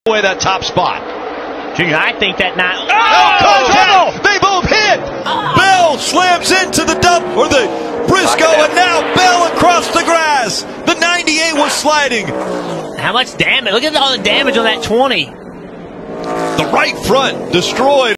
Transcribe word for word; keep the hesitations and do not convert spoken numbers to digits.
away that top spot. Junior, I think that now. Oh, oh contact! They both hit! Oh. Bell slams into the dump, or the Briscoe, and now Bell across the grass. The ninety-eight was sliding. How much damage? Look at all the damage on that twenty. The right front destroyed.